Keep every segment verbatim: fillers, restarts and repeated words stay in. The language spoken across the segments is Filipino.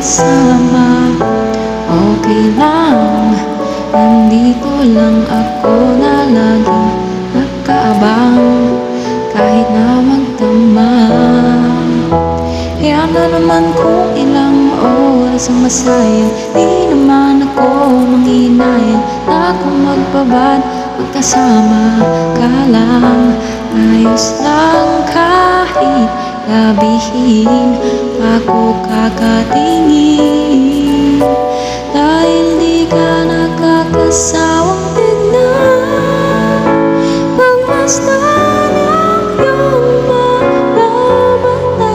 magkasama. Okay lang, nandito lang ako na lagi nakaabang kahit na magdamag. Kaya na naman kung ilang oras ang masayang, di naman ako manghinayang na kung magpabad magkasama ka lang. Ayos lang kahit gabihin pa ko kakatingin, dahil di ka nakakasawang tignan. Pagmasdan ang iyong mga mata,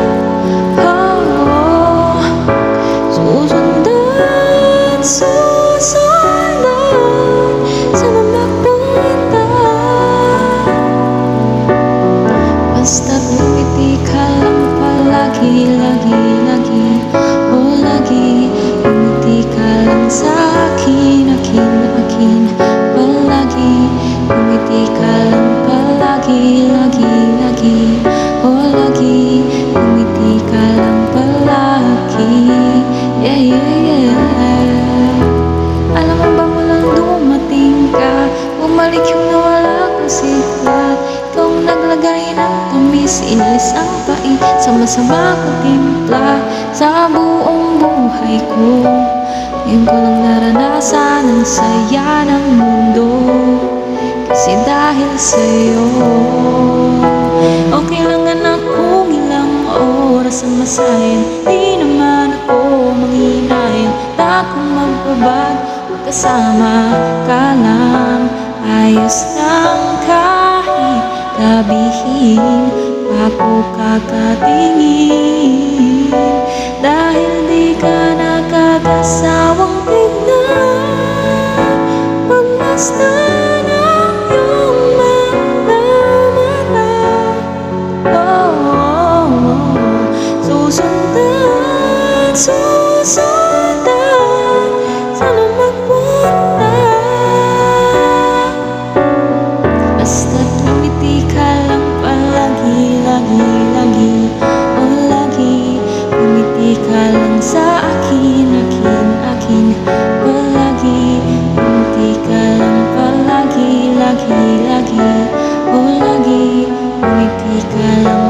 oh, susundan, susundan sa mamapunta. Basta't ngumiti ka lang palagi, lagi, lagi, oh lagi. Ngumiti ka lang sa akin, akin, akin, palagi. Ngumiti ka lang palagi, lagi, lagi, oh lagi. Ngumiti ka lang palagi, yeah, yeah, yeah. Alam mo ba walang dumating ka, bumalik yung nawala kong siklat. Ikaw naglagay ng tamis, inalis ang pait sa masama kong timpla sa buong buhay ko. Ngayon ko lang naranasan ang saya ng mundo, kasi dahil sa'yo. Okay lang anak kung ilang oras ang masayang, di naman ako manghinayang na kung magpabag magkasama ka lang. Ayos lang kahit gabihin pa ko kakatingin, dahil di ka nakakasawang tignan. Pagmasdan ang iyong mga mata, oh, oh, oh. Susundan, susundan sana magpunta. Basta't ngumiti ka lang palagi, lagi, lagi, oh lagi. Ngumiti ka lang sa akin, akin, akin, palagi. Ngumiti ka lang palagi, lagi, lagi, oh lagi. Ngumiti ka lang